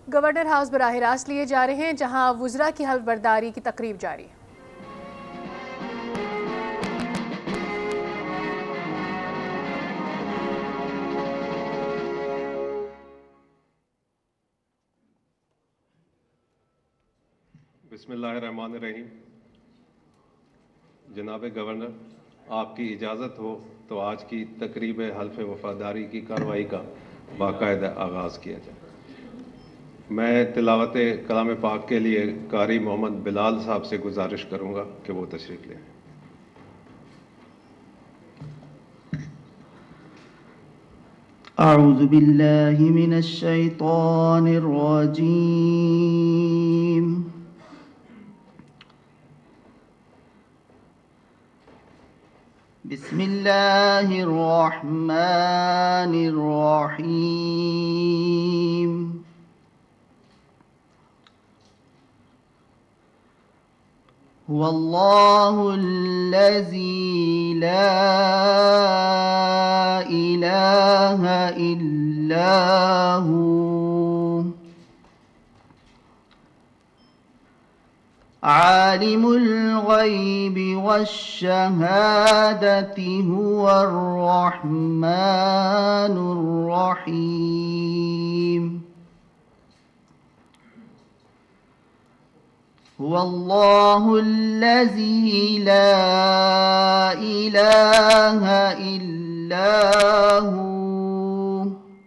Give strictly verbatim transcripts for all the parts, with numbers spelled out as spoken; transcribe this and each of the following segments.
Governor house براہ راست لیے جا رہے ہیں جہاں وزراء کی حلف برداری کی تقریب جاری ہے۔ بسم اللہ الرحمن الرحیم۔ جناب گورنر، آپ کی اجازت ہو تو آج کی تقریب حلف وفاداری کی کارروائی کا باقاعدہ آغاز کیا جائے۔ میں تلاوت کلام پاک کے لیے قاری محمد بلال صاحب سے گزارش کروں گا کہ وہ تشریف لیں۔ اعوذ باللہ من الشیطان الرجیم۔ بسم اللہ الرحمن الرحیم۔ هو اللہ الذی لا الہ الا هو عالم الغیب والشہادۃ هو الرحمن الرحیم۔ هو اللہ الذی لا الہ الا هو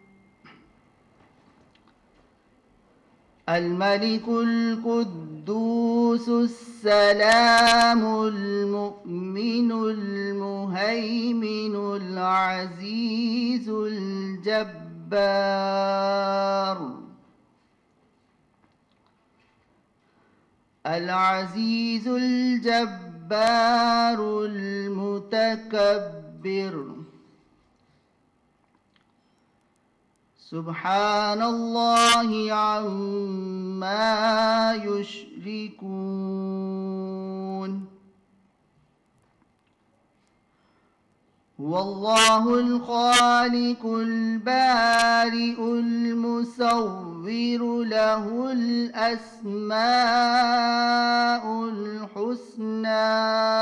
الملک القدوس السلام المؤمن المہیمن العزیز الجبار العزیز الجبار المتکبر۔ سبحان اللہ عما یشرکون۔ هو اللہ الخالق البارئ المصور له الاسماء الحسنى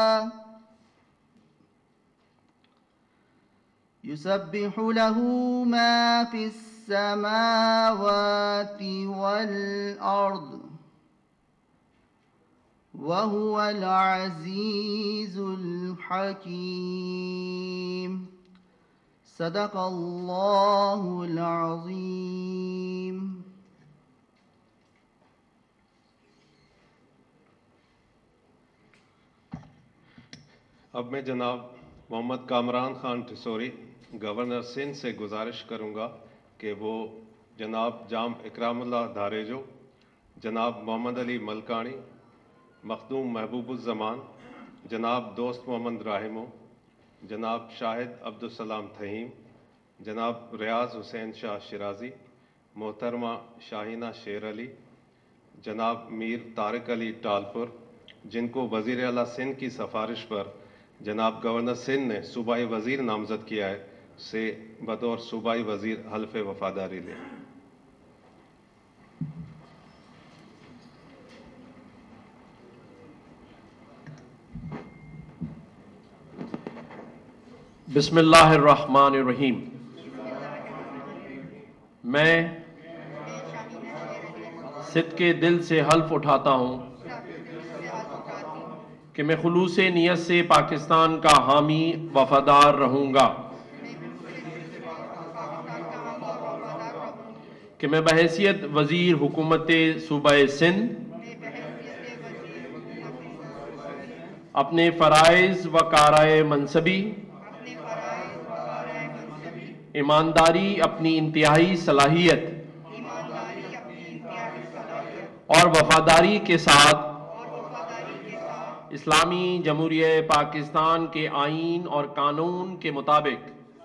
يسبح له ما في السماوات والأرض وهو العزيز الحكيم۔ صدق اللہ العظیم۔ اب میں جناب محمد کامران خان ٹھسوری گورنر سندھ سے گزارش کروں گا کہ وہ جناب جام اکرام اللہ دھاریجو، جناب محمد علی ملکانی، مخدوم محبوب الزمان، جناب دوست محمد راہمو، جناب شاہد عبدالسلام تھہیم، جناب ریاض حسین شاہ شرازی، محترمہ شاہینہ شیر علی، جناب میر طارق علی ٹالپور، جن کو وزیر اعلیٰ سندھ کی سفارش پر جناب گورنر سندھ نے صوبائی وزیر نامزد کیا ہے، سے بطور صوبائی وزیر حلف وفاداری لیں۔ بسم اللہ الرحمن الرحیم۔ میں سندھ کے دل سے حلف اٹھاتا ہوں کہ میں خلوص نیت سے پاکستان کا حامی وفادار رہوں گا، کہ میں بحیثیت وزیر حکومت صوبہ سندھ اپنے فرائض و کارائے منصبی، ایمانداری، اپنی انتہائی صلاحیت اور وفاداری کے ساتھ اسلامی جمہوریہ پاکستان کے آئین اور قانون کے مطابق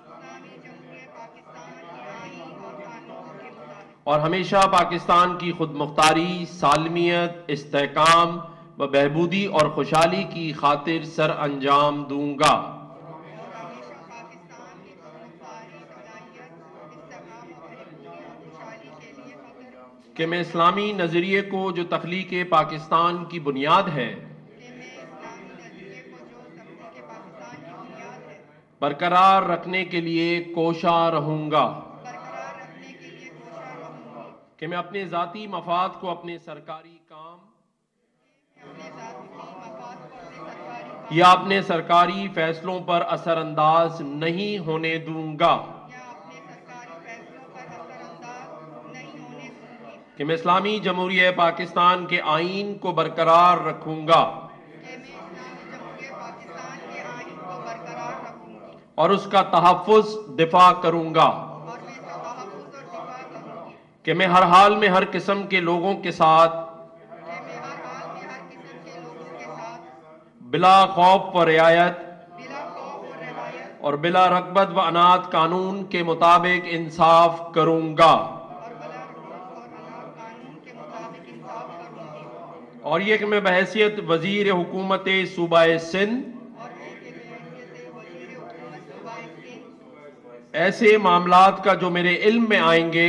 اور ہمیشہ پاکستان کی خود مختاری، سالمیت، استحکام و بہبودی اور خوشحالی کی خاطر سر انجام دوں گا۔ کہ میں اسلامی نظریے کو جو تخلیق پاکستان کی بنیاد ہے برقرار رکھنے کے لیے کوشاں رہوں گا، کہ میں اپنے ذاتی مفاد کو اپنے سرکاری کام یا اپنے سرکاری فیصلوں پر اثر انداز نہیں ہونے دوں گا، کہ میں اسلامی جمہوریہ پاکستان کے آئین کو برقرار رکھوں گا اور اس کا تحفظ دفاع کروں گا، کہ میں ہر حال میں ہر قسم کے لوگوں کے ساتھ بلا خوف و رعایت اور بلا رغبت و عناد قانون کے مطابق انصاف کروں گا، اور یہ کہ میں بحیثیت وزیر حکومت صوبہ سندھ ایسے معاملات کا جو میرے علم میں آئیں گے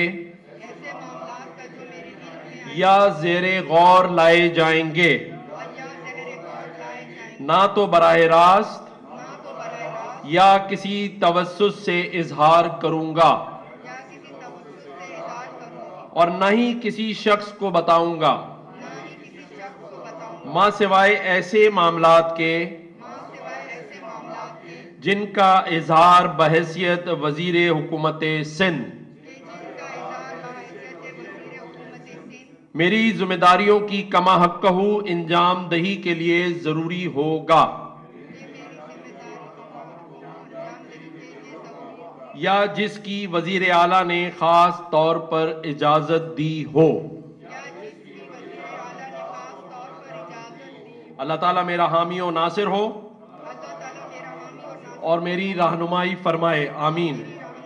یا زیر غور لائے جائیں گے نہ تو براہ راست یا کسی توسط سے اظہار کروں گا اور نہ ہی کسی شخص کو بتاؤں گا، ماں سوائے ایسے معاملات کے جن کا اظہار بحیثیت وزیر حکومت سندھ میری ذمہ داریوں کی کما حقہ انجام دہی کے لیے ضروری ہوگا یا جس کی وزیر اعلیٰ نے خاص طور پر اجازت دی ہو۔ اللہ تعالیٰ میرا حامی و ناصر ہو اور میری رہنمائی فرمائے، آمین۔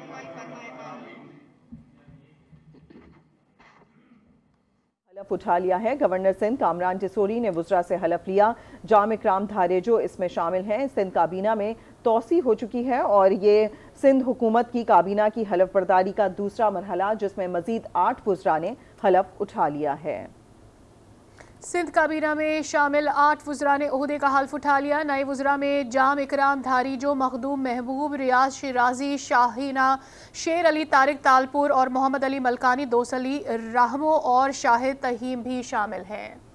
حلف اٹھا لیا ہے۔ گورنر سندھ کامران ٹسوری نے وزراء سے حلف لیا۔ جام اکرام دھارے جو اس میں شامل ہیں۔ سندھ کابینہ میں توسیع ہو چکی ہے اور یہ سندھ حکومت کی کابینہ کی حلف برداری کا دوسرا مرحلہ جس میں مزید آٹھ وزراء نے حلف اٹھا لیا ہے۔ سندھ کابینہ میں شامل آٹھ وزراء نے عہدے کا حلف اٹھا لیا۔ نئے وزراء میں جام اکرام دھاری جو مخدوم محبوب، ریاض شیرازی، شاہینہ شیر علی، طارق تالپور اور محمد علی ملکانی، دوس علی رحمو اور شاہد تہیم بھی شامل ہیں۔